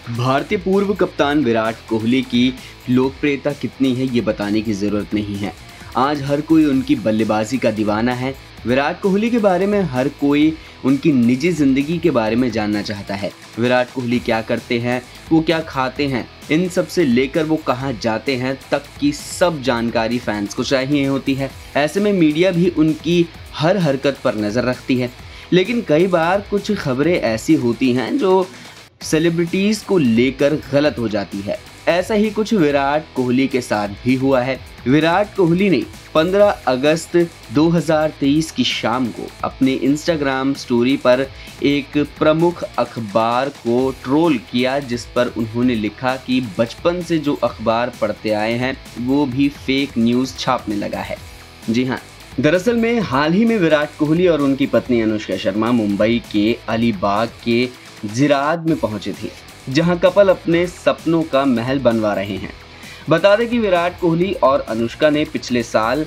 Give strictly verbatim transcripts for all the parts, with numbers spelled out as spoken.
भारतीय पूर्व कप्तान विराट कोहली की लोकप्रियता कितनी है ये बताने की ज़रूरत नहीं है। आज हर कोई उनकी बल्लेबाजी का दीवाना है। विराट कोहली के बारे में हर कोई उनकी निजी ज़िंदगी के बारे में जानना चाहता है। विराट कोहली क्या करते हैं, वो क्या खाते हैं, इन सब से लेकर वो कहाँ जाते हैं तक की सब जानकारी फैंस को चाहिए होती है। ऐसे में मीडिया भी उनकी हर हरकत पर नज़र रखती है। लेकिन कई बार कुछ खबरें ऐसी होती हैं जो सेलिब्रिटीज़ को लेकर गलत हो जाती है। ऐसा ही कुछ विराट कोहली के साथ भी हुआ है। विराट कोहली ने पंद्रह अगस्त दो हज़ार तेईस की शाम को अपने इंस्टाग्राम स्टोरी पर एक प्रमुख अखबार को ट्रोल किया, जिस पर उन्होंने लिखा कि बचपन से जो अखबार पढ़ते आए हैं वो भी फेक न्यूज़ छापने लगा है। जी हाँ, दरअसल में हाल ही में विराट कोहली और उनकी पत्नी अनुष्का शर्मा मुंबई के अलीबाग के जिराद में पहुंचे थे, जहां कपल अपने सपनों का महल बनवा रहे हैं। बता दें कि विराट कोहली और अनुष्का ने पिछले साल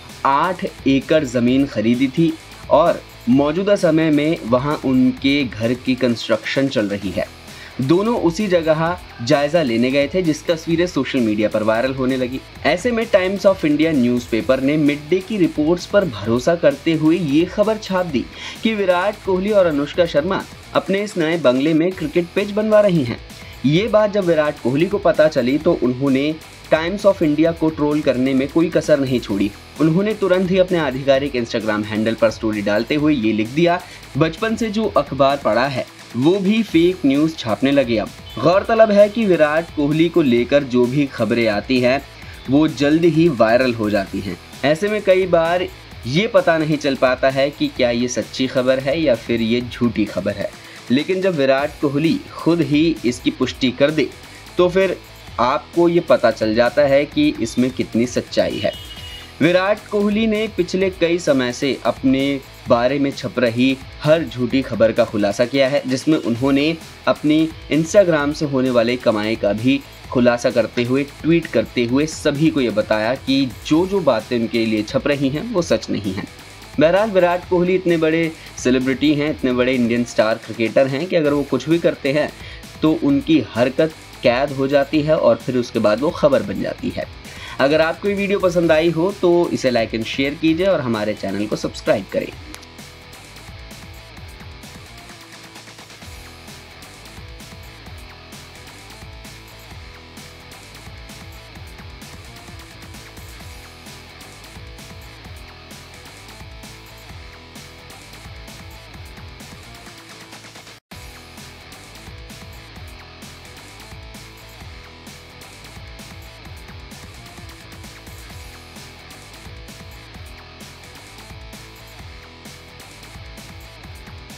आठ एकड़ ज़मीन खरीदी थी और मौजूदा समय में वहां उनके घर की कंस्ट्रक्शन चल रही है। दोनों उसी जगह जायज़ा लेने गए थे, जिसकी तस्वीरें सोशल मीडिया पर वायरल होने लगी। ऐसे में टाइम्स ऑफ इंडिया न्यूज़पेपर ने मिड डे की रिपोर्ट्स पर भरोसा करते हुए ये खबर छाप दी कि विराट कोहली और अनुष्का शर्मा अपने इस नए बंगले में क्रिकेट पिच बनवा रही हैं। ये बात जब विराट कोहली को पता चली तो उन्होंने टाइम्स ऑफ इंडिया को ट्रोल करने में कोई कसर नहीं छोड़ी। उन्होंने तुरंत ही अपने आधिकारिक इंस्टाग्राम हैंडल पर स्टोरी डालते हुए ये लिख दिया, बचपन से जो अखबार पढ़ा है वो भी फेक न्यूज़ छापने लगे। अब गौरतलब है कि विराट कोहली को लेकर जो भी खबरें आती हैं वो जल्द ही वायरल हो जाती हैं। ऐसे में कई बार ये पता नहीं चल पाता है कि क्या ये सच्ची खबर है या फिर ये झूठी खबर है। लेकिन जब विराट कोहली खुद ही इसकी पुष्टि कर दे तो फिर आपको ये पता चल जाता है कि इसमें कितनी सच्चाई है। विराट कोहली ने पिछले कई समय से अपने बारे में छप रही हर झूठी खबर का खुलासा किया है, जिसमें उन्होंने अपनी इंस्टाग्राम से होने वाले कमाई का भी खुलासा करते हुए ट्वीट करते हुए सभी को ये बताया कि जो जो बातें उनके लिए छप रही हैं वो सच नहीं हैं। बहरहाल विराट कोहली इतने बड़े सेलिब्रिटी हैं, इतने बड़े इंडियन स्टार क्रिकेटर हैं कि अगर वो कुछ भी करते हैं तो उनकी हरकत कैद हो जाती है और फिर उसके बाद वो खबर बन जाती है। अगर आपको ये वीडियो पसंद आई हो तो इसे लाइक एंड शेयर कीजिए और हमारे चैनल को सब्सक्राइब करें।